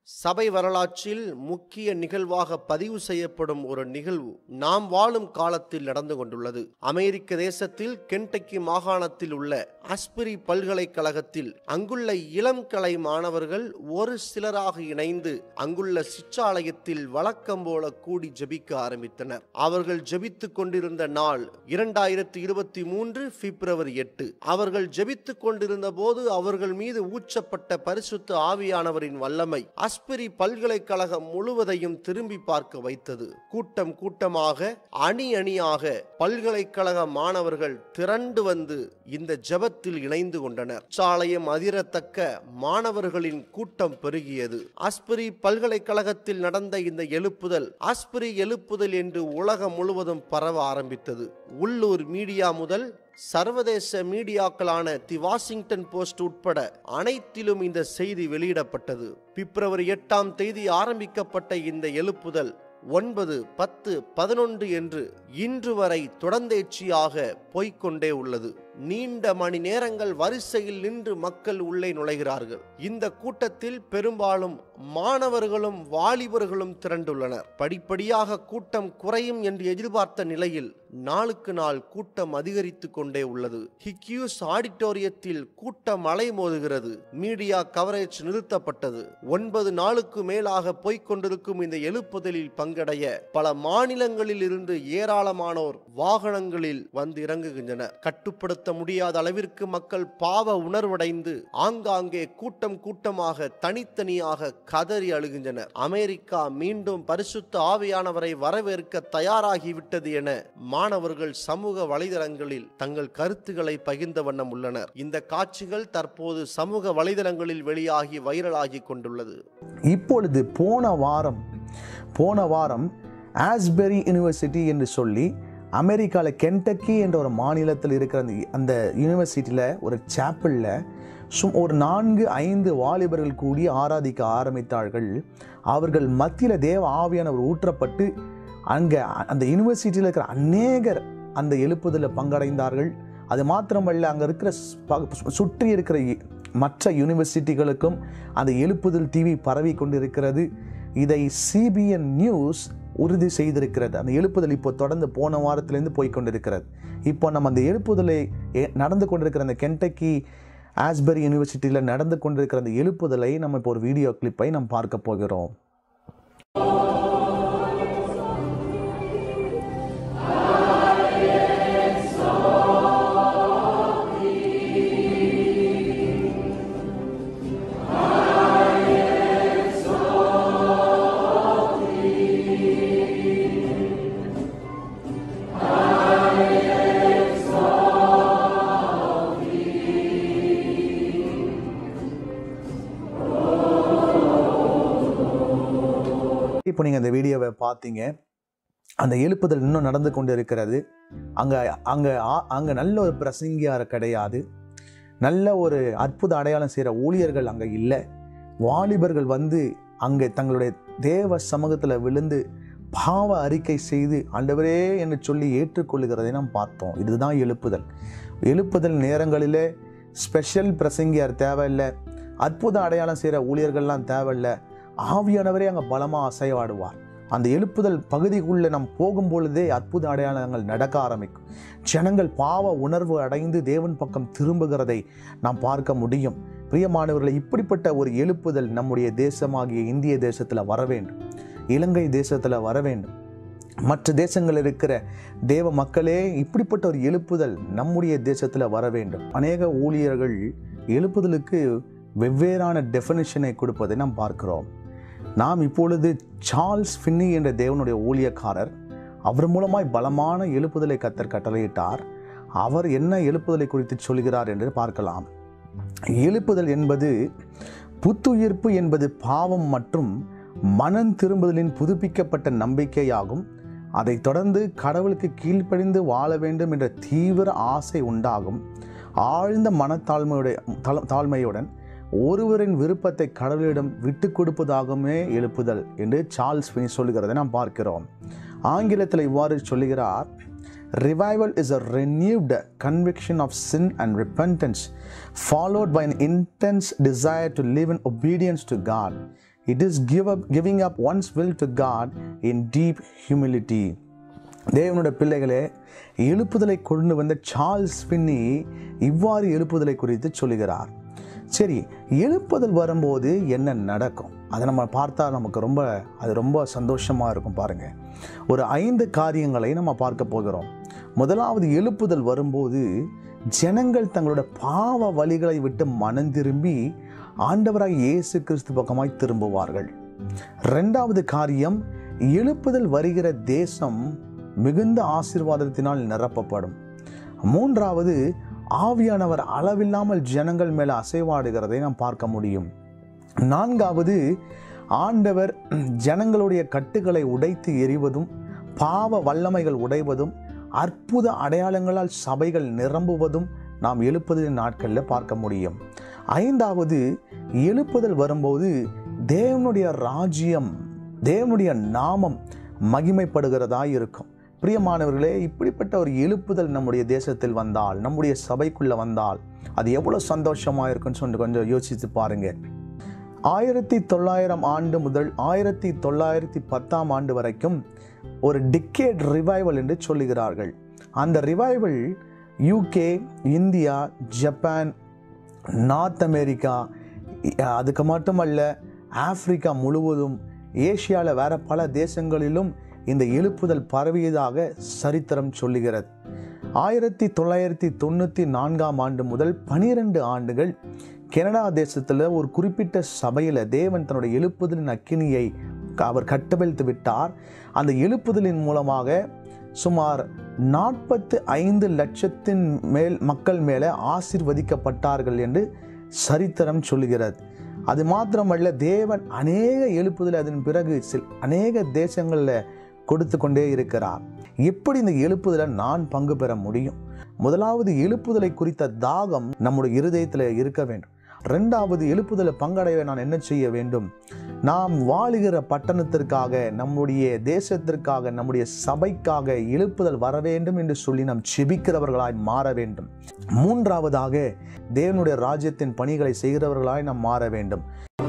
சபை வரலாற்றில் முக்கிய நிகழ்வாக பதிவு செய்யப்படும் ஒரு நிகழ்வு நாம் வாழும் காலத்தில் நடந்து கொண்டுள்ளது. அமெரிக்க தேசத்தில் கென்டக்கி மாகாணத்தில் உள்ள ஆஸ்பரி பல்கலைக்கழகத்தில் அங்குள்ள இளம் கலை மாணவர்கள் ஒரு சிலராக இணைந்து அங்குள்ள சிற்றாலயத்தில் வழக்கம் போல கூடி ஜெபிக்க ஆரம்பித்தனர். அவர்கள் ஜெபித்துக் கொண்டிருந்த நாள் 2023 பிப்ரவரி 8. அவர்கள் ஜெபித்துக் கொண்டிருந்த போது அவர்கள் மீது ஊற்றப்பட்ட பரிசுத்த ஆவியானவரின் வல்லமை ஆஸ்பரி பல்கலைக்கழகம் முழுவதையும் திரும்பி பார்க்க வைத்தது. கூட்டம் கூட்டமாக அணி அணியாக பல்கலைக்கழக மாணவர்கள் திரண்டு வந்து இந்த ஜெபத்தில் இணைந்து கொண்டனர். சாலயம் அதிரத்தக்க மாணவர்களின் கூட்டம் பெருகியது. ஆஸ்பரி பல்கலைக்கழகத்தில் நடந்த இந்த எழுப்புதல் ஆஸ்பரி எழுப்புதல் என்று உலகம் முழுவதும் பரவ ஆரம்பித்தது. உள்ளூர் மீடியா முதல் சர்வதேச மீடியாக்களான தி வாஷிங்டன் போஸ்ட் உட்பட அனைத்திலும் இந்த செய்தி வெளியிடப்பட்டது. பிப்ரவரி 8 ஆரம்பிக்கப்பட்ட இந்த எழுப்புதல் 9, 10, 11 என்று இன்று வரை தொடர்ந்தேர்ச்சியாக போய்கொண்டே உள்ளது. நீண்ட மணி நேரங்கள் வரிசையில் நின்று மக்கள் உள்ளே நுழைகிறார்கள். இந்த கூட்டத்தில் பெரும்பாலும் மாணவர்களும் வாலிபர்களும் திரண்டுள்ளனர். படிப்படியாக கூட்டம் குறையும் என்று எதிர்பார்த்த நிலையில் நாளுக்கு நாள் கூட்டம் அதிகரித்து கொண்டே உள்ளது. ஹிக்யூஸ் ஆடிட்டோரியத்தில் கூட்டம் அலைமோதுகிறது. மீடியா கவரேஜ் நிறுத்தப்பட்டது. 9 நாளுக்கு மேலாக போய்கொண்டிருக்கும் இந்த எழுப்புதலில் பங்கடைய பல மாநிலங்களில் இருந்து ஏராளமானோர் வாகனங்களில் வந்து இறங்குகின்றனர். கட்டுப்படுத்த முடியாத அளவிற்கு மக்கள் பாவ உணர்வடைந்து ஆங்காங்கே கூட்டம் கூட்டமாக தனித்தனியாக கதறி அழுகின்றனர். அமெரிக்கா மீண்டும் பரிசுத்த ஆவியானவரை வரவேற்க தயாராகிவிட்டது என மாணவர்கள் சமூக வலைதளங்களில் தங்கள் கருத்துக்களை பகிர்ந்த வண்ணம் உள்ளனர். இந்த காட்சிகள் தற்போது சமூக வலைதளங்களில் வெளியாகி வைரலாகி கொண்டுள்ளது. இப்பொழுது போன வாரம் ஆஸ்பரி யூனிவர்சிட்டி என்று சொல்லி அமெரிக்காவில் கென்டக்கி என்ற ஒரு மாநிலத்தில் இருக்கிற அந்த யூனிவர்சிட்டியில் ஒரு சாப்பிளில் ஒரு 4-5 வாலிபர்கள் கூடி ஆராதிக்க ஆரம்பித்தார்கள். அவர்கள் மத்தியில் தேவ ஆவியானவர் ஊற்றப்பட்டு அங்கே அந்த யூனிவர்சிட்டியில் இருக்கிற அநேகர் அந்த எழுப்புதலில் பங்கடைந்தார்கள். அது மாத்திரமல்ல, அங்கே இருக்கிற சுற்றி இருக்கிற மற்ற யூனிவர்சிட்டிகளுக்கும் அந்த எழுப்புதல் டிவி பரவி கொண்டிருக்கிறது. இதை CBN நியூஸ் உறுதி செய்திருக்கிறது. அந்த எழுப்புதல் இப்போ தொடர்ந்து போன வாரத்திலிருந்து போய்கொண்டிருக்கிறது. இப்போ நம்ம அந்த எழுப்புதலை நடந்து கொண்டிருக்கிற அந்த கென்டக்கி ஆஸ்பரி யூனிவர்சிட்டியில் நடந்து கொண்டிருக்கிற அந்த எழுப்புதலை நம்ம இப்போ ஒரு வீடியோ கிளிப்பை நம்ம பார்க்க போகிறோம். இப்போ நீங்கள் அந்த வீடியோவை பார்த்தீங்க. அந்த எழுப்புதல் இன்னும் நடந்து கொண்டு இருக்கிறது. அங்கே நல்ல ஒரு பிரசங்கியார் கிடையாது. நல்ல ஒரு அற்புத அடையாளம் செய்கிற ஊழியர்கள் அங்கே இல்லை. வாலிபர்கள் வந்து அங்கே தங்களுடைய தேவ சமூகத்தில் விழுந்து பாவ அறிக்கை செய்து ஆண்டவரே என்று சொல்லி ஏற்றுக்கொள்ளுகிறதை நாம் பார்த்தோம். இதுதான் எழுப்புதல் நேரங்களிலே ஸ்பெஷல் பிரசங்கியார் தேவையில்லை. அற்புத அடையாளம் செய்கிற ஊழியர்கள்லாம் தேவையில்லை. ஆவியானவரே அங்கே பலமாக அசைவாடுவார். அந்த எழுப்புதல் பகுதிக்குள்ளே நாம் போகும் பொழுதே அற்புத அடையாளங்கள் நடக்க ஆரம்பிக்கும். ஜனங்கள் பாவ உணர்வு அடைந்து தேவன் பக்கம் திரும்புகிறதை நாம் பார்க்க முடியும். பிரியமானவர்களை, இப்படிப்பட்ட ஒரு எழுப்புதல் நம்முடைய தேசமாகிய இந்திய தேசத்தில் வர வேண்டும். இலங்கை தேசத்தில் வர வேண்டும். மற்ற தேசங்களில் இருக்கிற தேவ மக்களே, இப்படிப்பட்ட ஒரு எழுப்புதல் நம்முடைய தேசத்தில் வர வேண்டும். அநேக ஊழியர்கள் எழுப்புதலுக்கு வெவ்வேறான டெஃபினிஷனை கொடுப்பதை நாம் பார்க்கிறோம். நாம் இப்பொழுது சார்ல்ஸ் ஃபின்னி என்ற தேவனுடைய ஊழியக்காரர், அவர் மூலமாய் பலமான எழுப்புதலை கர்த்தர் கட்டளையிட்டார். அவர் என்ன எழுப்புதலை குறித்து சொல்கிறார் என்று பார்க்கலாம். எழுப்புதல் என்பது புத்துயிர்ப்பு என்பது பாவம் மற்றும் மனம் திரும்புதலின் புதுப்பிக்கப்பட்ட நம்பிக்கையாகும். அதை தொடர்ந்து கடவுளுக்கு கீழ்ப்படிந்து வாழ வேண்டும் என்ற தீவிர ஆசை உண்டாகும். ஆழ்ந்த மனத்தாழ்மையுடன் ஒருவரின் விருப்பத்தை கடவுளிடம் விட்டு கொடுப்பதாகவே எழுப்புதல் என்று சார்ல்ஸ் ஃபின்னி சொல்லுகிறதை நாம் பார்க்கிறோம். ஆங்கிலத்தில் இவ்வாறு சொல்லுகிறார், Revival is a renewed conviction of sin and repentance, followed by an intense desire to live in obedience to God. It is giving up one's will to God in deep humility. தேவனுடைய பிள்ளைகளே, எழுப்புதலை கொண்டு வந்த Charles பின்னி இவ்வாறு எழுப்புதலை குறித்து சொல்லுகிறார். சரி, எழுப்புதல் வரும்போது என்ன நடக்கும்? அதை நம்ம பார்த்தா நமக்கு ரொம்ப சந்தோஷமாக இருக்கும். பாருங்கள், ஒரு 5 காரியங்களை நம்ம பார்க்க போகிறோம். முதலாவது, எழுப்புதல் வரும்போது ஜனங்கள் தங்களோட பாவ வழிகளை விட்டு மனம் திரும்பி ஆண்டவராய் இயேசு கிறிஸ்து பக்கமாய் திரும்புவார்கள். 2வது காரியம், எழுப்புதல் வருகிற தேசம் மிகுந்த ஆசீர்வாதத்தினால் நிரப்பப்படும். 3வது, ஆவியானவர் அளவில்லாமல் ஜனங்கள் மேலே அசைவாடுகிறதை நாம் பார்க்க முடியும். 4வது, ஆண்டவர் ஜனங்களுடைய கட்டுகளை உடைத்து எறிவதும் பாவ வல்லமைகள் உடைவதும் அற்புத அடையாளங்களால் சபைகள் நிரம்புவதும் நாம் எழுப்புதலின் நாட்களில் பார்க்க முடியும். 5வது, எழுப்புதல் வரும்போது தேவனுடைய ராஜ்யம், தேவனுடைய நாமம் மகிமைப்படுகிறதா இருக்கும். பிரியமானவர்களே, இப்படிப்பட்ட ஒரு எழுப்புதல் நம்முடைய தேசத்தில் வந்தால், நம்முடைய சபைக்குள்ளே வந்தால் அது எவ்வளோ சந்தோஷமாக இருக்குன்னு சொல்லி கொஞ்சம் யோசித்து பாருங்கள். 1900 ஆண்டு முதல் 1910 ஆண்டு வரைக்கும் ஒரு டிக்கேட் ரிவைவல் என்று சொல்லுகிறார்கள். அந்த revival UK, India, Japan, north America, அதுக்கு மட்டுமல்ல ஆப்பிரிக்கா முழுவதும், ஏசியாவில் வேற பல தேசங்களிலும் இந்த எழுப்புதல் பரவியதாக சரித்திரம் சொல்லுகிறது. 1994 ஆண்டு முதல் 12 ஆண்டுகள் கனடா தேசத்தில் ஒரு குறிப்பிட்ட சபையில் தேவன் தன்னுடைய எழுப்புதலின் அக்கினியை அவர் கட்டவிழ்த்து விட்டார். அந்த எழுப்புதலின் மூலமாக சுமார் 45 லட்சத்தின் மக்கள் மேலே ஆசீர்வதிக்கப்பட்டார்கள் என்று சரித்திரம் சொல்லுகிறது. அது மாத்திரமல்ல, தேவன் அநேக எழுப்புதல் அதன் பிறகு அநேக தேசங்களில் கொடுத்து கொண்டே இருக்கிறார். எப்படி இந்த எழுப்புதலை நான் பங்கு பெற முடியும்? முதலாவது, எழுப்புதலை குறித்த தாகம் நம்முடைய இருதயத்தில் இருக்க வேண்டும். 2வது, எழுப்புதலை பங்கடைய நான் என்ன செய்ய வேண்டும்? நாம் வாழுகிற பட்டணத்திற்காக, நம்முடைய தேசத்திற்காக, நம்முடைய சபைக்காக எழுப்புதல் வர வேண்டும் என்று சொல்லி நாம் செபிக்கிறவர்களாய் மாற வேண்டும். 3வதாக, தேவனுடைய ராஜ்யத்தின் பணிகளை செய்கிறவர்களாய் நாம் மாற வேண்டும்.